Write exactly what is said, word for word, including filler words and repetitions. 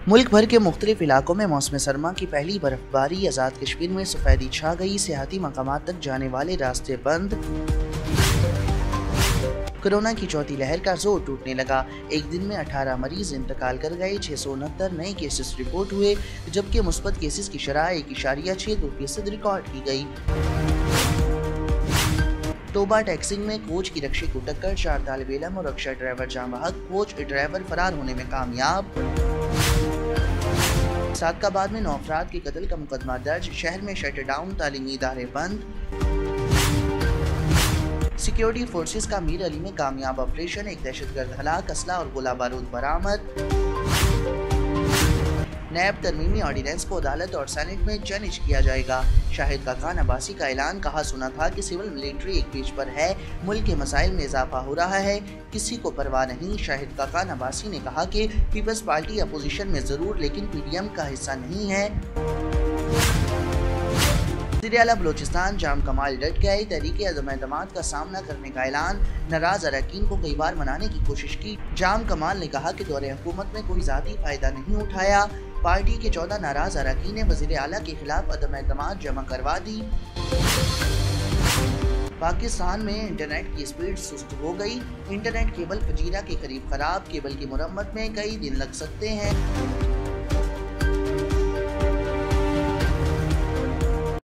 मुल्क भर के मुख्तलिफ इलाकों में मौसम सरमा की पहली बर्फबारी। आज़ाद कश्मीर में सफेदी छा गई, सियाहती मकामात तक जाने वाले रास्ते बंद। कोरोना की चौथी लहर का जोर टूटने लगा। एक दिन में अठारह मरीज इंतकाल कर गए। छह सौ उनहत्तर नए केसेस रिपोर्ट हुए, जबकि मुस्बत केसेस की शरह एक इशारिया छह दो फीसद रिकॉर्ड की गई। तोबा टैक्सिंग में कोच की रक्षे को टक्कर, चार तालिब इल्म और रिक्शा ड्राइवर जाम बहक, कोच ड्राइवर फरार होने में कामयाब। सादकाबाद में नौ अफराद के कत्ल का मुकदमा दर्ज, शहर में शटर डाउन, तालीमी इदारे बंद। सिक्योरिटी फोर्सेस का मीर अली में कामयाब ऑपरेशन, एक दहशतगर्द हलाक, असला और गोला बारूद बरामद। नैब तरमीमी ऑर्डिनेंस को अदालत और सेनेट में चैलेंज किया जाएगा। शाहिद खाकान अब्बासी का ऐलान, कहा सुना था कि सिविल मिलिट्री एक पेज पर है, मुल्क के मसाइल में इजाफा हो रहा है, किसी को परवाह नहीं। शाहिद खाकान अब्बासी ने कहा कि पीपल्स पार्टी अपोजिशन में जरूर, लेकिन पीडीएम का हिस्सा नहीं है। वज़ीर आला बलोचिस्तान जाम कमाल डट गए, तहरीक अदम एतमाद का सामना करने का ऐलान, नाराज अरकान को कई बार मनाने की कोशिश की। जाम कमाल ने कहा कि दौरे हुकूमत में कोई ज़ाती फायदा नहीं उठाया। पार्टी के चौदह नाराज अरकान ने वज़ीर आला के खिलाफ अदम एतमाद जमा करवा दी। पाकिस्तान में इंटरनेट की स्पीड सुस्त हो गई, इंटरनेट केबल फजीरा के करीब खराब, केबल की मुरम्मत में कई दिन लग सकते हैं।